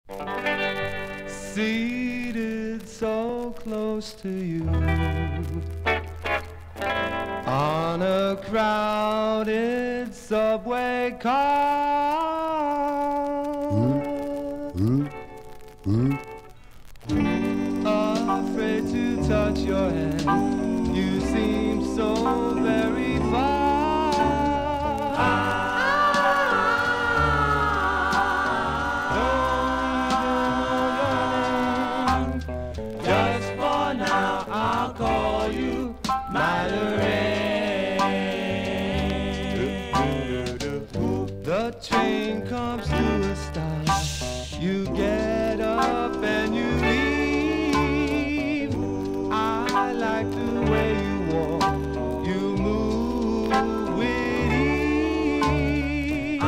Seated so close to you on a crowded subway car, afraid to touch your hand, you seem so very far. Just for now, I'll call you my Lorraine. The train comes to a stop. You get up and you leave. I like the way you walk. You move with ease.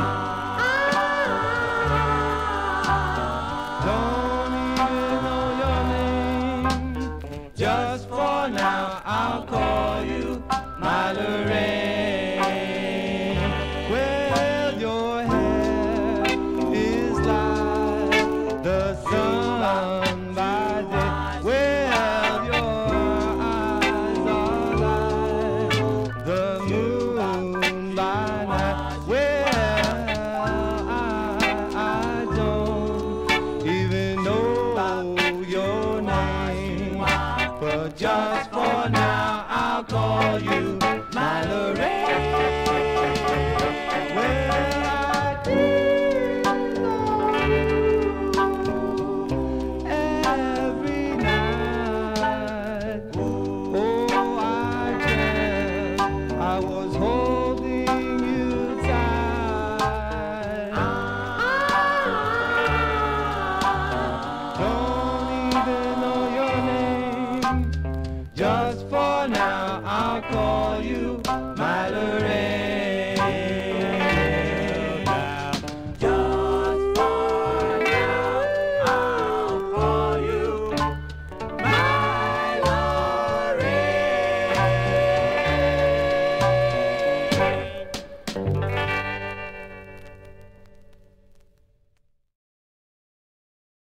Don't even know your name. Just for now, I'll call you my Lorraine. Well, your hair is like the sun by day. Well, your eyes are like the moon by night. Well, I don't even know your name, but just for now I'll call you my Lorraine. Well, I think of you every night. Oh, I dreamt I was holding you tight. Don't even know your name. Just for now, I'll call you